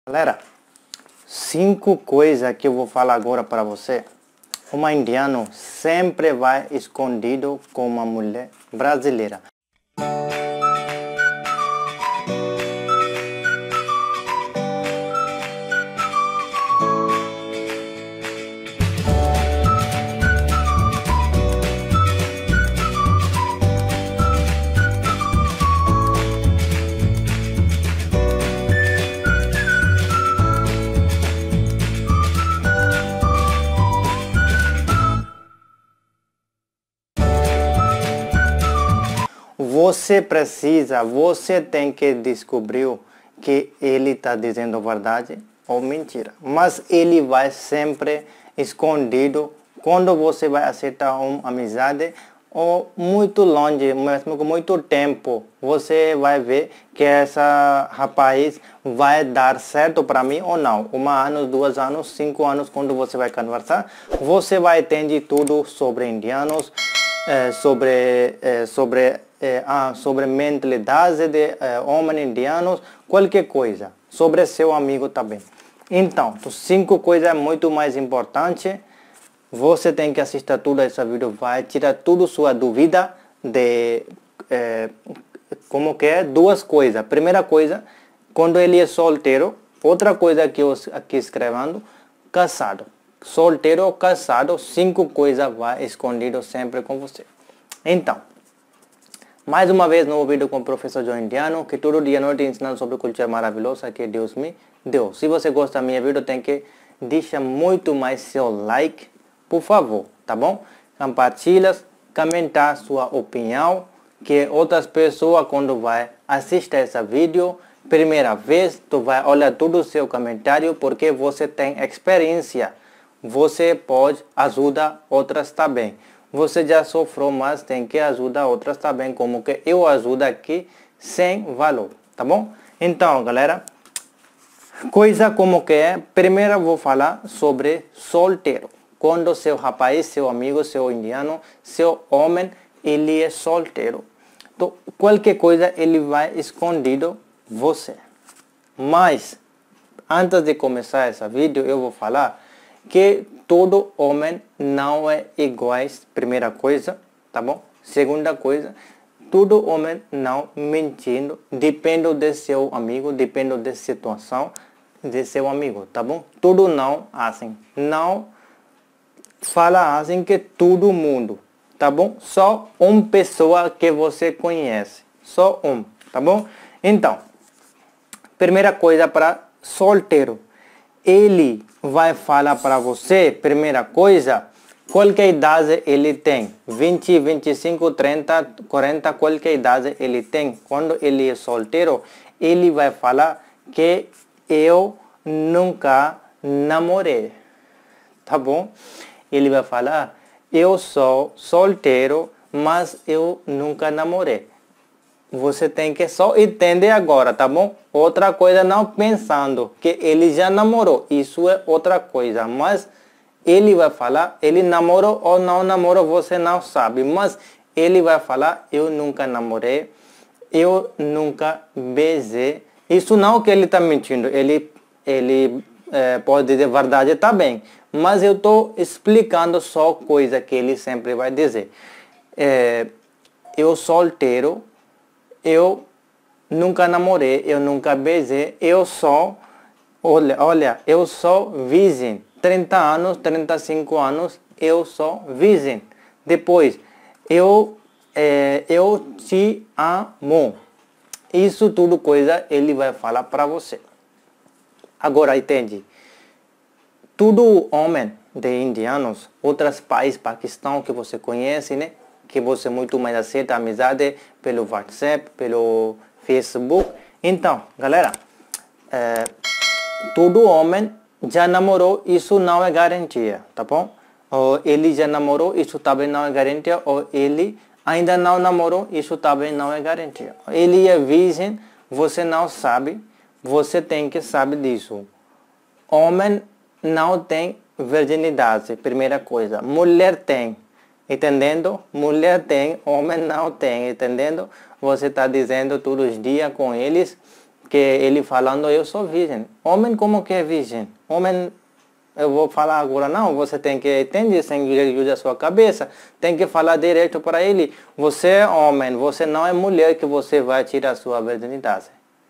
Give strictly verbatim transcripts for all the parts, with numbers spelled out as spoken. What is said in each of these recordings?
Galera, cinco coisas que eu vou falar agora para você. Um indiano sempre vai escondido com uma mulher brasileira. Você precisa, você tem que descobrir que ele está dizendo verdade ou mentira. Mas ele vai sempre escondido quando você vai aceitar uma amizade ou muito longe, mesmo com muito tempo. Você vai ver que essa rapaz vai dar certo para mim ou não. Um ano, dois anos, cinco anos, quando você vai conversar, você vai entender tudo sobre indianos, eh, sobre, eh, sobre É, ah, sobre mentalidade de é, homens indianos, qualquer coisa, sobre seu amigo também. Então, cinco coisas muito mais importantes. Você tem que assistir tudo esse vídeo, vai tirar tudo sua dúvida de é, como que é duas coisas. Primeira coisa, quando ele é solteiro. Outra coisa que eu aqui escrevendo, casado. Solteiro ou casado, cinco coisas vai escondido sempre com você. Então, mais uma vez, novo vídeo com o professor John Indiano, que todo dia à noite ensinando sobre cultura maravilhosa que Deus me deu. Se você gosta da minha vídeo, tem que deixar muito mais seu like, por favor, tá bom? Compartilha, comentar sua opinião, que outras pessoas quando vai assistir esse vídeo, primeira vez, tu vai olhar todo o seu comentário, porque você tem experiência. Você pode ajudar outras também. Você já sofreu, mas tem que ajudar outras também, como que eu ajudo aqui sem valor, tá bom? Então, galera, coisa como que é, primeiro eu vou falar sobre solteiro. Quando seu rapaz, seu amigo, seu indiano, seu homem, ele é solteiro. Então, qualquer coisa ele vai escondido você. Mas, antes de começar esse vídeo, eu vou falar que todo homem não é igual, primeira coisa, tá bom? Segunda coisa, todo homem não mentindo, depende de seu amigo, depende da situação de seu amigo, tá bom? Tudo não assim, não fala assim que todo mundo, tá bom? Só uma pessoa que você conhece, só um, tá bom? Então, primeira coisa para solteiro. Ele vai falar para você, primeira coisa, qualquer idade ele tem. vinte, vinte e cinco, trinta, quarenta, qualquer idade ele tem. Quando ele é solteiro, ele vai falar que eu nunca namorei. Tá bom? Ele vai falar, eu sou solteiro, mas eu nunca namorei. Você tem que só entender agora, tá bom? Outra coisa, não pensando que ele já namorou. Isso é outra coisa. Mas ele vai falar, ele namorou ou não namorou, você não sabe. Mas ele vai falar, eu nunca namorei, eu nunca beijei. Isso não que ele está mentindo. Ele, ele é, pode dizer verdade também. Mas eu estou explicando só coisa que ele sempre vai dizer. É, eu solteiro. Eu nunca namorei, eu nunca beijei, eu sou, olha, olha, eu sou virgem, trinta anos, trinta e cinco anos, eu sou virgem. Depois, eu, é, eu te amo. Isso tudo coisa ele vai falar para você. Agora, entende? Todo homem de indianos, outros países, Paquistão, que você conhece, né? Que você muito mais aceita a amizade pelo WhatsApp, pelo Facebook. Então, galera, é, todo homem já namorou, isso não é garantia, tá bom? Ou ele já namorou, isso também não é garantia. Ou ele ainda não namorou, isso também não é garantia. Ele é virgem, você não sabe, você tem que saber disso. Homem não tem virginidade, primeira coisa. Mulher tem. Entendendo? Mulher tem, homem não tem, entendendo? Você está dizendo todos os dias com eles que ele falando, eu sou virgem. Homem como que é virgem? Homem, eu vou falar agora não, você tem que entender sem usar a sua cabeça, tem que falar direito para ele. Você é homem, você não é mulher que você vai tirar a sua virgindade.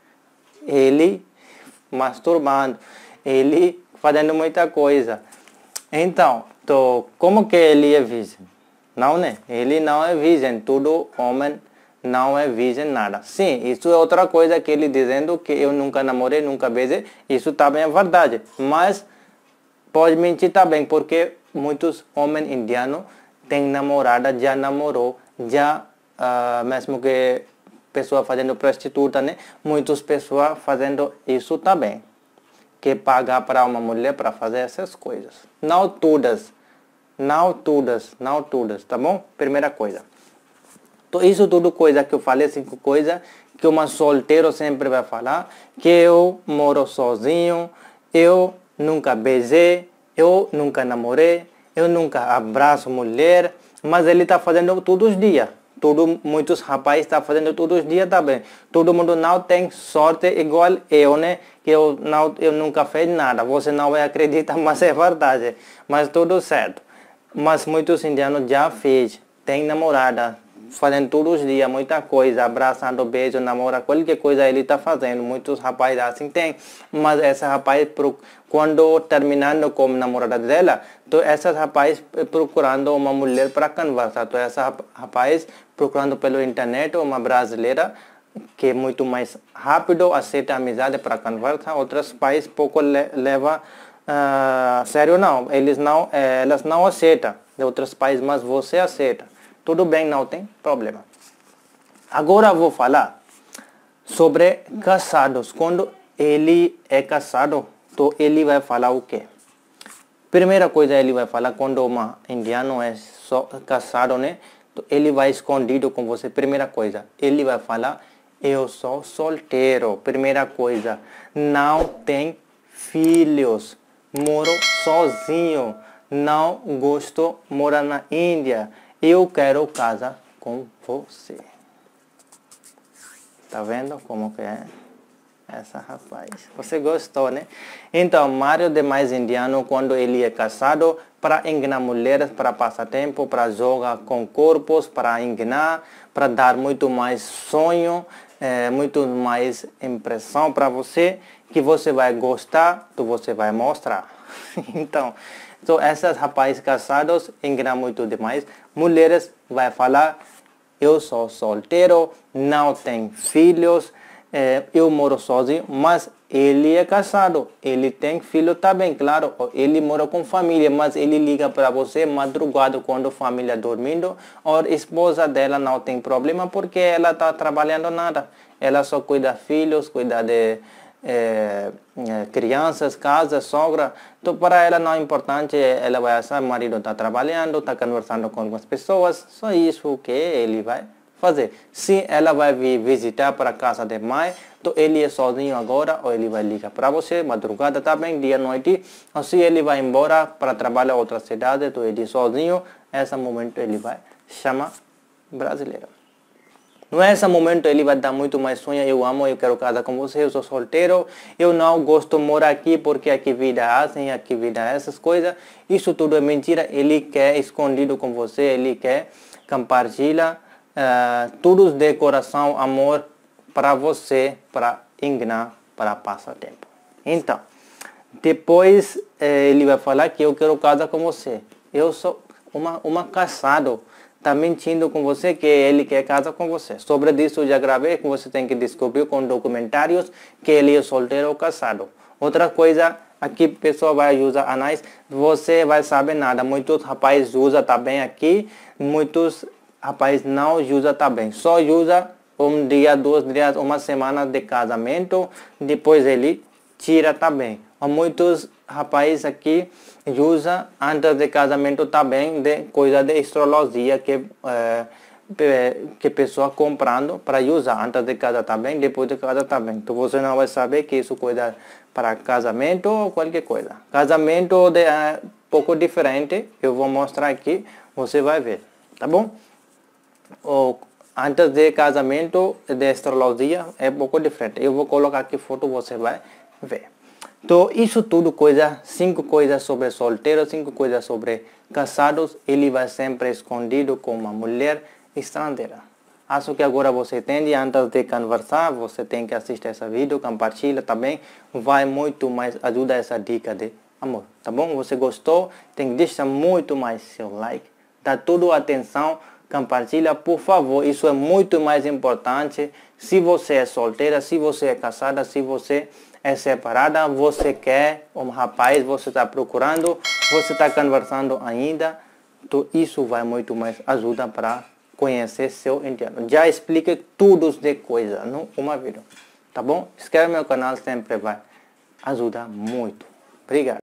Ele masturbando, ele fazendo muita coisa. Então, tô, como que ele é virgem? Não, né? Ele não é virgem, todo homem não é virgem nada. Sim, isso é outra coisa que ele dizendo que eu nunca namorei, nunca beijei, isso também é verdade. Mas pode mentir também, porque muitos homens indianos têm namorada, já namorou, já, uh, mesmo que pessoa fazendo prostituta, né? Muitas pessoas fazendo isso também. Que pagar para uma mulher para fazer essas coisas. Não todas. Não todas. Não todas, tá bom? Primeira coisa. Então, isso tudo coisa que eu falei, cinco coisas que uma solteiro sempre vai falar. Que eu moro sozinho, eu nunca beijei, eu nunca namorei, eu nunca abraço mulher, mas ele está fazendo todos os dias. Todo, muitos rapazes estão fazendo todos os dias também. Todo mundo não tem sorte igual eu, né? Que eu, não, eu nunca fiz nada. Você não vai acreditar, mas é verdade. Mas tudo certo. Mas muitos indianos já fez. Tem namorada. Fazendo todos os dias muita coisa. Abraçando, beijo, namora. Qualquer coisa ele está fazendo. Muitos rapazes assim tem. Mas esse rapaz, quando terminando com a namorada dela, então esses rapazes procurando uma mulher para conversar. Então esse rapaz procurando pela internet uma brasileira que é muito mais rápido, aceita a amizade para conversar. Outros países pouco le leva uh, sério não. Eles não, eh, elas não aceitam de outros países, mas você aceita. Tudo bem, não tem problema. Agora vou falar sobre casados. Quando ele é casado, então ele vai falar o quê? Primeira coisa ele vai falar quando um indiano é só casado, né? Então, ele vai escondido com você. Primeira coisa, ele vai falar, eu sou solteiro. Primeira coisa, não tem filhos, moro sozinho, não gosto de morar na Índia. Eu quero casar com você. Tá vendo como que é? Essa rapaz. Você gostou, né? Então, Mário demais indiano, quando ele é casado, para enganar mulheres, para passar tempo, para jogar com corpos, para enganar, para dar muito mais sonho, é, muito mais impressão para você, que você vai gostar, que você vai mostrar. Então, então esses rapazes casados enganam muito demais. Mulheres vai falar, eu sou solteiro, não tenho filhos, é, eu moro sozinho, mas ele é casado, ele tem filho também, claro, ele mora com família, mas ele liga para você madrugada quando a família dormindo, ou a esposa dela não tem problema porque ela está trabalhando nada, ela só cuida de filhos, cuida de é, é, crianças, casa, sogra, então para ela não é importante, ela vai achar, o marido está trabalhando, está conversando com algumas pessoas, só isso que ele vai fazer. Se ela vai vir visitar para a casa de mãe, então ele é sozinho agora, ou ele vai ligar para você, madrugada também, dia, noite, ou se ele vai embora para trabalhar em outra cidade, então ele é sozinho, nesse momento ele vai chamar brasileira. Nesse momento ele vai dar muito mais sonho, eu amo, eu quero casar com você, eu sou solteiro, eu não gosto de morar aqui porque aqui vida é assim, aqui vida é essas coisas, isso tudo é mentira, ele quer escondido com você, ele quer compartilhar Uh, tudo de coração, amor para você, para enganar, para passar tempo. Então, depois eh, ele vai falar que eu quero casar com você. Eu sou uma, uma casado, está mentindo com você que ele quer casar com você. Sobre isso eu já gravei, que você tem que descobrir com documentários que ele é solteiro ou casado. Outra coisa, aqui a pessoa vai usar anais, você vai saber nada. Muitos rapazes usam também aqui, muitos rapaz não usa também, só usa um dia, dois dias, uma semana de casamento, depois ele tira também. Muitos rapazes aqui usam antes de casamento também de coisa de astrologia que é, que pessoa comprando para usar antes de casar também, depois de casar também. Então você não vai saber que isso coisa para casamento ou qualquer coisa. Casamento de é, pouco diferente, eu vou mostrar aqui, você vai ver, tá bom? Ou antes de casamento, de astrologia, é um pouco diferente. Eu vou colocar aqui foto, você vai ver. Então, isso tudo, coisa, cinco coisas sobre solteiros, cinco coisas sobre casados, ele vai sempre escondido com uma mulher estrangeira. Acho que agora você entende, antes de conversar, você tem que assistir esse vídeo, compartilha também, vai muito mais, ajuda essa dica de amor, tá bom? Você gostou? Tem que deixar muito mais seu like, dá tudo atenção, compartilha, por favor, isso é muito mais importante. Se você é solteira, se você é casada, se você é separada, você quer um rapaz, você está procurando, você está conversando ainda, então isso vai muito mais ajuda para conhecer seu interno. Já expliquei tudo de coisa no uma vídeo, tá bom? Inscreve no meu canal, sempre vai ajudar muito. Obrigado.